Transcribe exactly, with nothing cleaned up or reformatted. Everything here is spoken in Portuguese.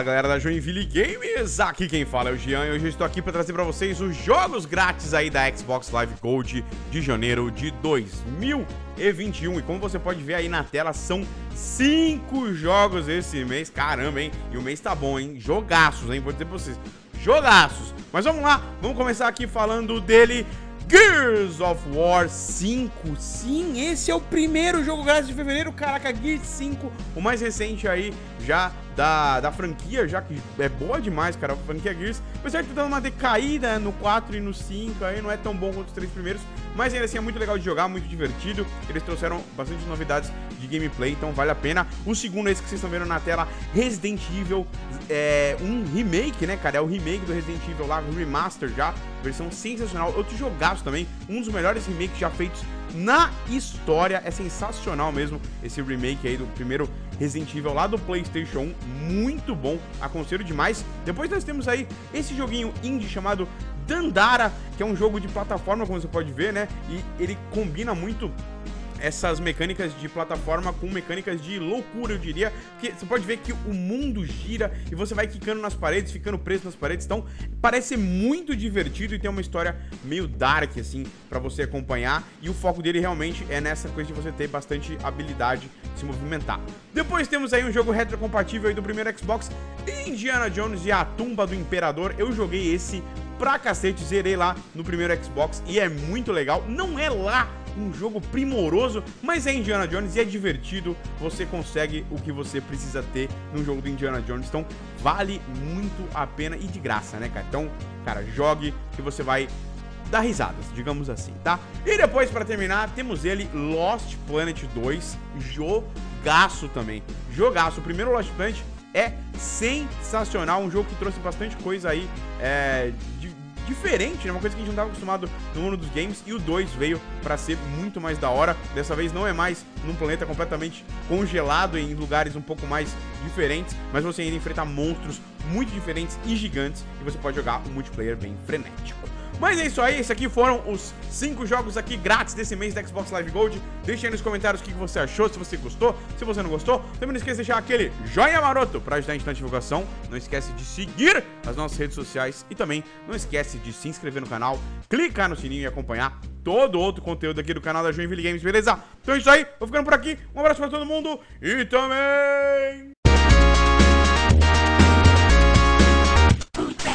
Fala galera da Joinville Games, aqui quem fala é o Jean e hoje eu estou aqui para trazer para vocês os jogos grátis aí da Xbox Live Gold de janeiro de dois mil e vinte e um. E como você pode ver aí na tela, são cinco jogos esse mês, caramba, hein? E o mês tá bom, hein? Jogaços, hein? Vou dizer para vocês, jogaços. Mas vamos lá, vamos começar aqui falando dele, Gears of War cinco. Sim, esse é o primeiro jogo grátis de fevereiro, caraca, Gears cinco, o mais recente aí já da, da franquia, já que é boa demais, cara, a franquia Gears. Apesar de ter dado uma decaída no quatro e no cinco, aí não é tão bom quanto os três primeiros, mas ainda assim é muito legal de jogar, muito divertido. Eles trouxeram bastante novidades de gameplay, então vale a pena. O segundo é esse que vocês estão vendo na tela, Resident Evil, é um remake, né, cara, é o remake do Resident Evil lá, remaster já, versão sensacional, outro jogaço também, um dos melhores remakes já feitos na história. É sensacional mesmo esse remake aí do primeiro Resident Evil lá do PlayStation um, muito bom, aconselho demais. Depois nós temos aí esse joguinho indie chamado Dandara, que é um jogo de plataforma, como você pode ver, né, e ele combina muito essas mecânicas de plataforma com mecânicas de loucura, eu diria, porque você pode ver que o mundo gira e você vai quicando nas paredes, ficando preso nas paredes, então parece ser muito divertido e tem uma história meio dark, assim, pra você acompanhar, e o foco dele realmente é nessa coisa de você ter bastante habilidade de se movimentar. Depois temos aí um jogo retrocompatível aí do primeiro Xbox, Indiana Jones e a Tumba do Imperador. Eu joguei esse pra cacete, zerei lá no primeiro Xbox e é muito legal, não é lá um jogo primoroso, mas é Indiana Jones e é divertido, você consegue o que você precisa ter num jogo do Indiana Jones, então vale muito a pena e de graça, né, cara? Então, cara, jogue que você vai dar risadas, digamos assim, tá? E depois, pra terminar, temos ele, Lost Planet dois, jogaço também, jogaço. O primeiro Lost Planet é sensacional, um jogo que trouxe bastante coisa aí, é, de diferente, né? Uma coisa que a gente não estava acostumado no mundo dos games, e o dois veio para ser muito mais da hora. Dessa vez não é mais num planeta completamente congelado, em lugares um pouco mais diferentes, mas você ainda enfrenta monstros muito diferentes e gigantes, e você pode jogar um multiplayer bem frenético. Mas é isso aí, esses aqui foram os cinco jogos aqui grátis desse mês da Xbox Live Gold. Deixa aí nos comentários o que você achou, se você gostou, se você não gostou. Também não esqueça de deixar aquele joinha maroto para ajudar a gente na divulgação. Não esquece de seguir as nossas redes sociais e também não esquece de se inscrever no canal, clicar no sininho e acompanhar todo outro conteúdo aqui do canal da Joinville Games, beleza? Então é isso aí, vou ficando por aqui. Um abraço para todo mundo e também...